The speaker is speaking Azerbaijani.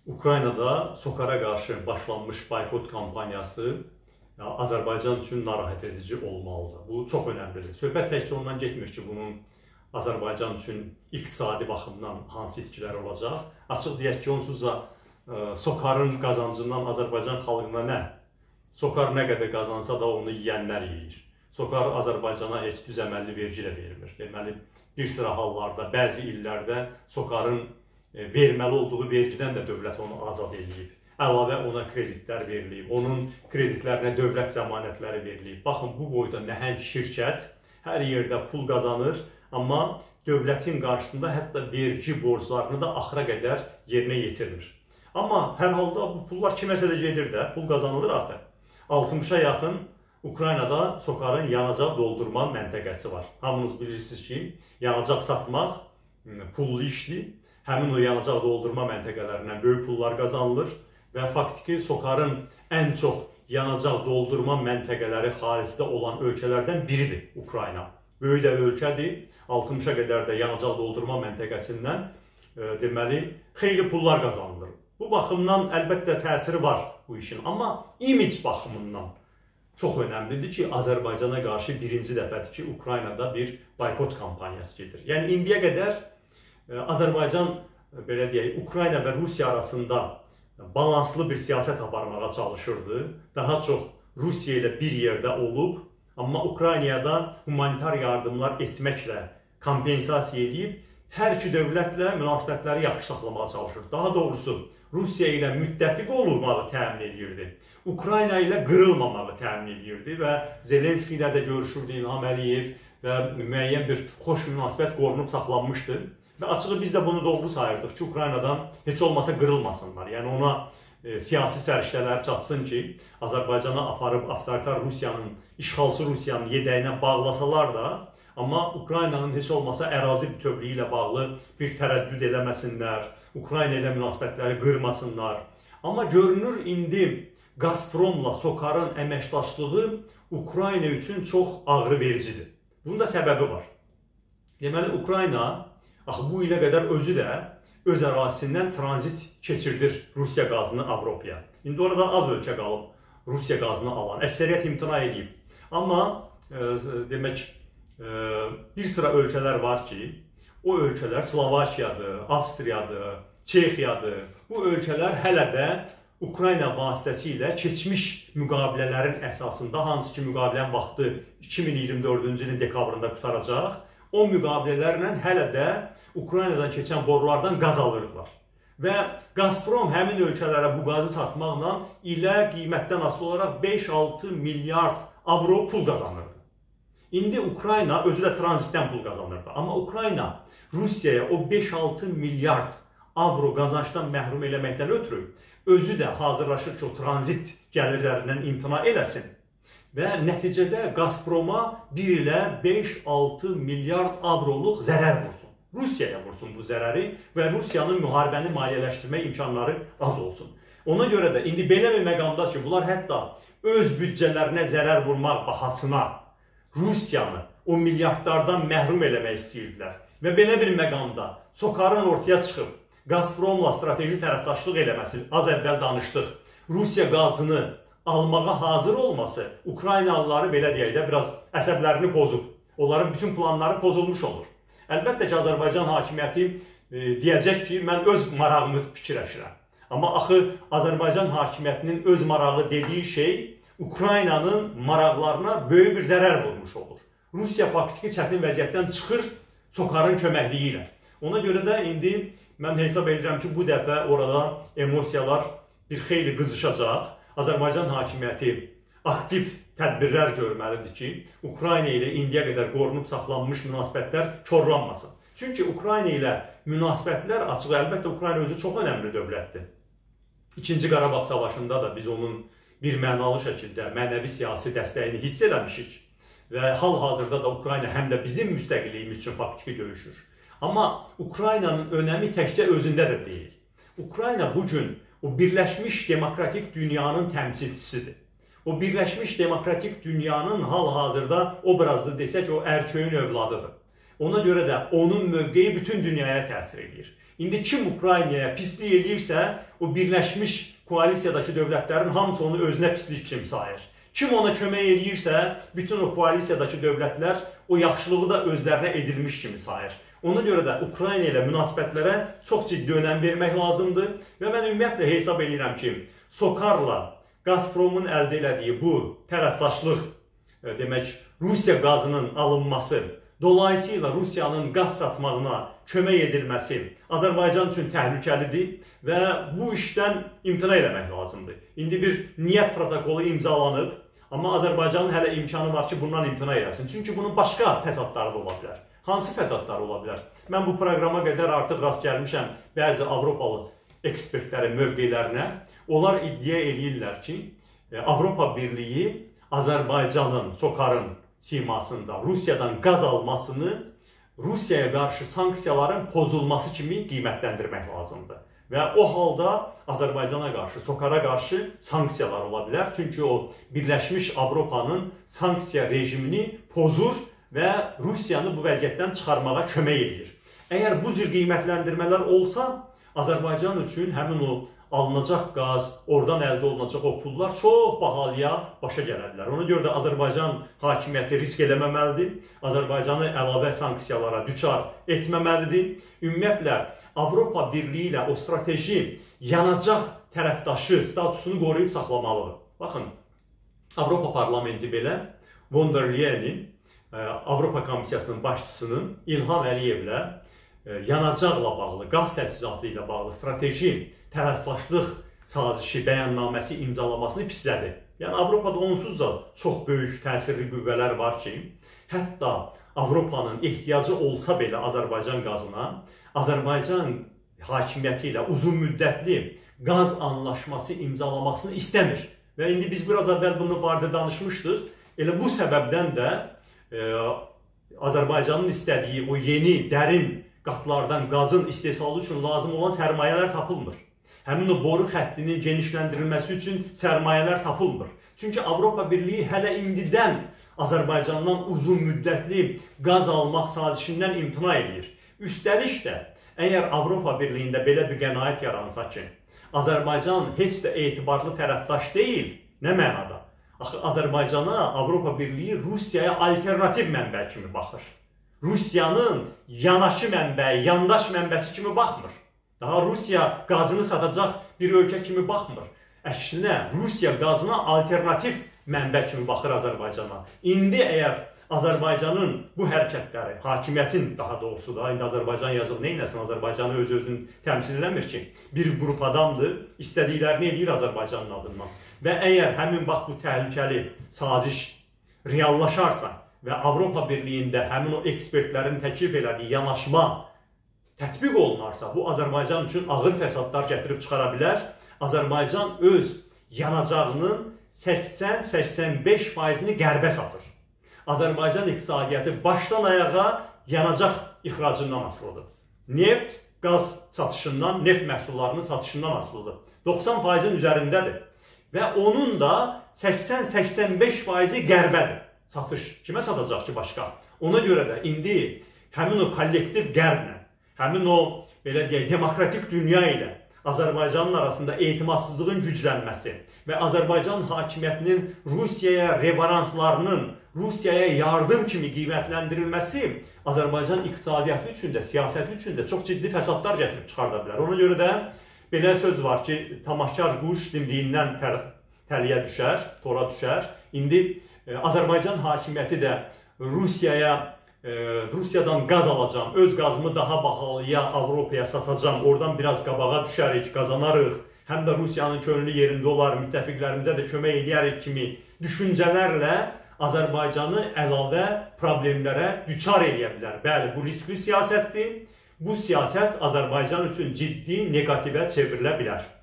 Ukraynada SOCAR-a qarşı başlanmış boykot kampaniyası Azərbaycan üçün narahat edici olmalıdır. Bu çox önəmlidir. Söhbət təkcə ondan getmir ki, bunun Azərbaycan üçün iqtisadi baxımdan hansı itkilər olacaq. Açıq deyək ki, onsuz da SOCAR-ın qazancından Azərbaycan xalqına nə? SOCAR nə qədər qazansa da onu yeyənlər yeyir. SOCAR Azərbaycana heç düzəməlli vergi də vermir. Deməli, bir sıra hallarda, bəzi illərdə SOCAR-ın verməli olduğu vergidən də dövlət onu azad edib. Əlavə ona kreditlər verilib, onun kreditlərinə dövlət zəmanətləri verilib. Baxın, bu boyda nəhəng şirkət hər yerdə pul qazanır, amma dövlətin qarşısında hətta vergi borclarını da axıra qədər yerinə yetirmir. Amma hər halda bu pullar kiməsə də gedir də, pul qazanılır axı. 60-a yaxın Ukraynada SOCAR-ın yanacaq doldurma məntəqəsi var. Hamınız bilirsiniz ki, yanacaq satmaq pullu işdir. Həmin o yanacaq doldurma məntəqələrindən böyük pullar qazanılır və faktiki SOCAR-ın ən çox yanacaq doldurma məntəqələri xaricdə olan ölkələrdən biridir Ukrayna. Böyük də ölkədir, 60-a qədər də yanacaq doldurma məntəqəsindən deməli, xeyli pullar qazanılır. Bu baxımdan əlbəttə təsiri var bu işin, amma imic baxımından çox önəmlidir ki, Azərbaycana qarşı birinci dəfədir ki, Ukraynada bir boykot kampaniyası gedir. Yəni, indiyə qədər Azərbaycan, belə deyək, Ukrayna və Rusiya arasında balanslı bir siyasət aparmağa çalışırdı. Daha çox Rusiya ilə bir yerdə olub, amma Ukraynada humanitar yardımlar etməklə kompensasiya edib, hər iki dövlətlə münasibətləri yaxşı saxlamağa çalışır. Daha doğrusu, Rusiya ilə müttəfiq olmağı təmin edirdi. Ukrayna ilə qırılmamağı təmin edirdi və Zelenski ilə də görüşürdü, İlham Əliyev və müəyyən bir xoş münasibət qorunub saxlanmışdı. Və açığı biz də bunu doğru sayırdıq ki, Ukraynadan heç olmasa qırılmasınlar. Yəni ona siyasi səriştələr çatsın ki, Azərbaycana aparıb avtoritar Rusiyanın, işğalçı Rusiyanın yedəyinə bağlasalar da, amma Ukraynanın heç olmasa ərazi bütövlüyü ilə bağlı bir tərəddüd eləməsinlər, Ukrayna ilə münasibətləri qırmasınlar. Amma görünür indi Gazpromla SOCAR-ın əməkdaşlığı Ukrayna üçün çox ağrı vericidir. Bunun da səbəbi var. Deməli, Ukrayna bu ilə qədər özü də öz ərazisindən tranzit keçirdir Rusiya qazını Avropaya. İndi orada az ölkə qalıb Rusiya qazını alan, əksəriyyət imtina edib. Amma demək, bir sıra ölkələr var ki, o ölkələr Slovakiyadır, Avstriyadır, Çexiyadır. Bu ölkələr hələ də Ukrayna vasitəsilə keçmiş müqavilələrin əsasında, hansı ki müqavilənin vaxtı 2024-cü ilin dekabrında qutaracaq, o müqavilələrlə hələ də Ukraynadan keçən borulardan qaz alırdılar. Və Gazprom həmin ölkələrə bu qazı satmaqla ilə qiymətdən asılı olaraq 5-6 milyard avro pul qazanırdı. İndi Ukrayna özü də tranzitdən pul qazanırdı. Amma Ukrayna Rusiyaya o 5-6 milyard avro qazançdan məhrum eləməkdən ötürü özü də hazırlaşır ki, o tranzit gəlirlərindən imtina eləsin. Və nəticədə Gazproma 1 ilə 5-6 milyard avroluq zərər vursun. Rusiyaya vursun bu zərəri və Rusiyanın müharibəni maliyyələşdirmək imkanları az olsun. Ona görə də indi belə bir məqamda ki, bunlar hətta öz büdcələrinə zərər vurmaq bahasına Rusiyanı o milyardlardan məhrum eləmək istəyirdilər. Və belə bir məqamda SOCAR-ın ortaya çıxıb Gazpromla strateji tərəfdaşlıq eləməsi, az əvvəl danışdıq, Rusiya qazını almağa hazır olması Ukraynalıları belə deyək də biraz əsəblərini pozub. Onların bütün planları pozulmuş olur. Əlbəttə ki, Azərbaycan hakimiyyəti deyəcək ki, mən öz marağımı fikirləşirəm. Amma axı Azərbaycan hakimiyyətinin öz marağı dediyi şey Ukraynanın maraqlarına böyük bir zərər vurmuş olur. Rusiya faktiki çətin vəziyyətdən çıxır SOCAR-ın köməkliyi ilə. Ona görə də indi mən hesab edirəm ki, bu dəfə orada emosiyalar bir xeyli qızışacaq. Azərbaycan hakimiyyəti aktiv tədbirlər görməlidir ki, Ukrayna ilə indiyə qədər qorunub saxlanmış münasibətlər korlanmasın. Çünki Ukrayna ilə münasibətlər açıq, əlbəttə Ukrayna özü çox önəmli dövlətdir. İkinci Qarabağ savaşında da biz onun bir mənalı şəkildə mənəvi siyasi dəstəyini hiss eləmişik. Və hal-hazırda da Ukrayna həm də bizim müstəqilliyimiz üçün faktiki döyüşür. Amma Ukraynanın önəmi təkcə özündə də deyil. Ukrayna bugün o birləşmiş demokratik dünyanın təmsilçisidir. O birləşmiş demokratik dünyanın hal-hazırda obrazlı desək, o ərköyün övladıdır. Ona görə də onun mövqeyi bütün dünyaya təsir edir. İndi kim Ukraynaya pislik eləyirsə, o birləşmiş koalisiyadakı dövlətlərin hamısı onu özünə pislik kimi sayır. Kim ona kömək eləyirsə, bütün o koalisiyadakı dövlətlər o yaxşılığı da özlərinə edilmiş kimi sayır. Ona görə də Ukrayna ilə münasibətlərə çox ciddi önəm vermək lazımdır və mən ümumiyyətlə hesab edirəm ki, SOCAR-la Gazpromun əldə elədiyi bu tərəfdaşlıq, demək, Rusiya qazının alınması, dolayısıyla Rusiyanın qaz satmağına kömək edilməsi Azərbaycan üçün təhlükəlidir və bu işdən imtina eləmək lazımdır. İndi bir niyyət protokolu imzalanıb, amma Azərbaycanın hələ imkanı var ki, bundan imtina eləsin. Çünki bunun başqa fəsadları da ola bilər. Hansı fəsadlar ola bilər? Mən bu proqrama qədər artıq rast gəlmişəm bəzi Avropalı ekspertlərin mövqelərinə. Onlar iddia eləyirlər ki, Avropa Birliyi Azərbaycanın, SOCAR-ın simasında Rusiyadan qaz almasını Rusiyaya qarşı sanksiyaların pozulması kimi qiymətləndirmək lazımdır. Və o halda Azərbaycana qarşı, SOCAR-a qarşı sanksiyalar ola bilər. Çünki o Birləşmiş Avropanın sanksiya rejimini pozur və Rusiyanı bu vəziyyətdən çıxarmağa kömək edir. Əgər bu cür qiymətləndirmələr olsa, Azərbaycan üçün həmin o alınacaq qaz, oradan əldə olunacaq o pullar çox bahalıya başa gələ bilər. Ona görə də Azərbaycan hakimiyyəti risk eləməməlidir, Azərbaycanı əlavə sanksiyalara düçar etməməlidir. Ümumiyyətlə, Avropa Birliyi ilə o strateji yanacaq tərəfdaşı statusunu qoruyub saxlamalıdır. Baxın, Avropa Parlamenti belə von der Leyenin, Avropa Komissiyasının başçısının İlham Əliyevlə yanacaqla bağlı, qaz təchizatı ilə bağlı strateji tərəfdaşlıq sazişi bəyannaməsi imzalamasını pislədi. Yəni, Avropada onsuz da çox böyük təsirli qüvvələr var ki, hətta Avropanın ehtiyacı olsa belə Azərbaycan qazına, Azərbaycan hakimiyyəti ilə uzun müddətli qaz anlaşması imzalamasını istəmir. Və indi biz biraz əvvəl bunu barədə danışmışdıq. Elə bu səbəbdən də Azərbaycanın istədiyi o yeni, dərin qatlardan qazın istehsalı üçün lazım olan sərmayələr tapılmır. Həmin o boru xəttinin genişləndirilməsi üçün sərmayələr tapılmır. Çünki Avropa Birliyi hələ indidən Azərbaycandan uzun müddətli qaz almaq sazişindən imtina edir. Üstəlik də, əgər Avropa Birliyində belə bir qənaət yaransa ki, Azərbaycan heç də etibarlı tərəfdaş deyil, nə mənada? Axı, Azərbaycana Avropa Birliyi Rusiyaya alternativ mənbə kimi baxır. Rusiyanın yanaşı mənbəyi, yandaş mənbəsi kimi baxmır. Daha Rusiya qazını satacaq bir ölkə kimi baxmır. Əksinə, Rusiya qazına alternativ mənbə kimi baxır Azərbaycana. İndi əgər Azərbaycanın bu hərəkətləri, hakimiyyətin daha doğrusu da, indi Azərbaycan yazıq neynəsin, Azərbaycanı öz-özünü təmsil eləmir ki, bir qrup adamdır, istədiklərini eləyir Azərbaycanın adından. Və əgər həmin bax bu təhlükəli saziş reallaşarsa və Avropa Birliyində həmin o ekspertlərin təklif elədiyi yanaşma tətbiq olunarsa, bu Azərbaycan üçün ağır fəsadlar gətirib çıxara bilər. Azərbaycan öz yanacağının 80-85%-ni qərbə satır. Azərbaycan iqtisadiyyatı başdan ayağa yanacaq ixracından asılıdır. Neft, qaz satışından, neft məhsullarının satışından asılıdır. 90%-in üzərindədir. Və onun da 80-85%-i qərbədir. Satış kimə satacaq ki başqa? Ona görə də indi həmin o kollektiv qərblə, həmin o belə deyək, demokratik dünya ilə Azərbaycanın arasında etimadsızlığın güclənməsi və Azərbaycan hakimiyyətinin Rusiyaya reveranslarının Rusiyaya yardım kimi qiymətləndirilməsi Azərbaycan iqtisadiyyatı üçün də, siyasəti üçün də çox ciddi fəsadlar gətirib çıxarda bilər. Ona görə də belə söz var ki, tamaşkar quş dimdiyindən təliyə düşər, tora düşər. İndi Azərbaycan hakimiyyəti də Rusiyadan qaz alacam, öz qazımı daha bahalıya Avropaya satacam, oradan biraz qabağa düşərik, qazanarıq, həm də Rusiyanın könlü yerində olar, müttəfiqlərimizə də kömək edərik kimi düşüncələrlə Azərbaycanı əlavə problemlərə düçar edə bilər. Bəli, bu riskli siyasətdir. Bu siyasət Azərbaycan üçün ciddi negativə çevrilə bilər.